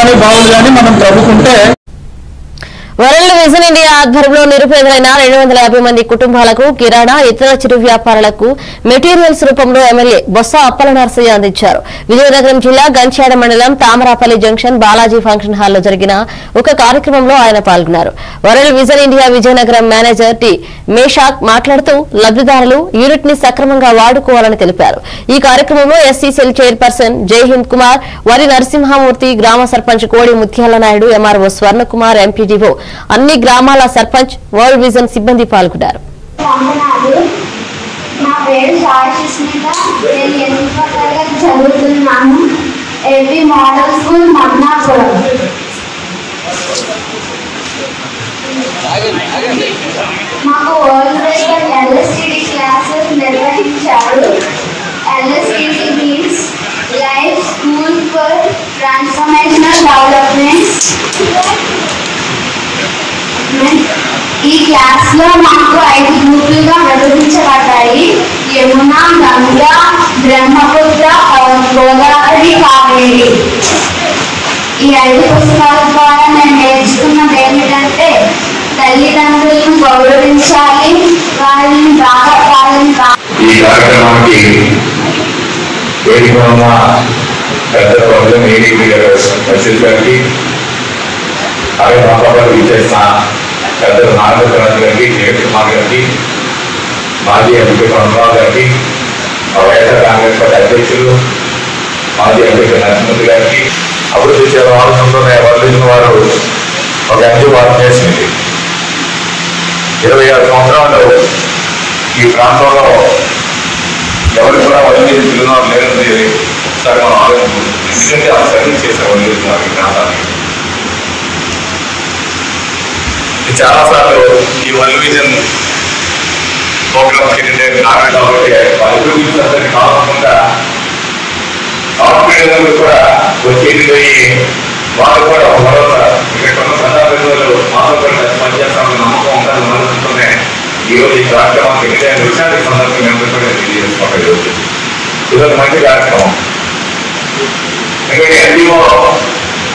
బాగుంది కానీ మనం త్రవ్వుకుంటే వరల్డ్ విజన్ ఇండియా ఆధ్వర్యంలో నిరుపేదలైన 250 మంది కుటుంబాలకు కిరాణా ఇతర చిరు వ్యాపారాలకు మెటీరియల్స్ రూపంలో ఎమ్మెల్యే బొత్స అప్పలనరసయ్య అందించారు. విజయనగరం జిల్లా గంచ్యాడ మండలం తామరాపల్లి జంక్షన్ బాలాజీ ఫంక్షన్ హాల్లో జరిగిన ఒక కార్యక్రమంలో ఆయన పాల్గొన్నారు. World vision India Vizianagaram manager T Meshach మాట్లాడుతూ లబ్ధిదారులు యూనిట్ ని సక్రమంగా వాడుకోవాలని తెలిపారు. ఈ కార్యక్రమంలో SC cell chairperson Jaihind Kumar, Vari Narasimhamurthy, గ్రామ సర్పంచ్ కోడి ముత్యాల నాయుడు, ఎంఆర్ఓ స్వర్ణకుమార్, ఎంపీడీఓ, అన్ని గ్రామాల సర్పంచ్, వరల్డ్ విజన్ సిబ్బంది పాల్గొన్నారు. మాకు వరల్డ్ విజన్ ఎల్ఎస్టిడి క్లాసెస్ నిర్వహించారు. LSTD means life school for transformational development. ఈ క్లాస్ లో మాకు 5 గ్రూపులుగా విభజించబడ్డాయి. యమున, గంగా, బ్రహ్మపుత్ర, గోదావరి, కావేరి. ఈ 5 పుస్తకాల ద్వారా నేను నేర్చుకున్నది ఏమిటంటే తల్లిదండ్రులను గౌరవించాలి, వాళ్ళని ఈ కార్యక్రమానికి అలాగే మాపాపాలు ఇచ్చేసిన పెద్దలు నాగరాజు గారికి, జయకుమార్ గారికి, మాజీ ఎంపీ రావు గారికి, వైఎస్ఆర్ కాంగ్రెస్ పార్టీ అధ్యక్షులు మాజీ ఎంపీ నరసింహ గారికి, అభివృద్ధి సేవ ఆలోచనలోనే వర్ధించిన వారు ఒక ఎంపీ వారు చేసింది. 26 సంవత్సరాలు ఈ ప్రాంతంలో ఎవరు కూడా వదిలేసి పిల్లలు లేదని ఒకసారి మనం ఆలోచించుకుంటుంది. ఎందుకంటే ఆ సర్వీస్ చేసే వదిలేస్తున్నారు ఈ ప్రాంతానికి. చాలాసార్లు ఈ వరల్డ్ విజన్ ప్రోగ్రామ్కి కారణం కాబట్టి అభివృద్ధి కాకుండా సాఫ్ట్వేర్ కూడా వచ్చేది పోయి వాళ్ళు కూడా భరోసా ఇక్కడ ఉన్న ప్రజాప్రతినిధులు మాతో కూడా కలిసి పనిచేస్తామని నమ్మకం ఉండాలని ఆలోచనతోనే ఈరోజు ఈ కార్యక్రమానికి ఎన్నైనా విషయానికి సందర్భంగా మేము కూడా తెలియజేసుకోవాలి. ఈరోజు మంచి కార్యక్రమం. ఎందుకంటే ఎన్జిఓ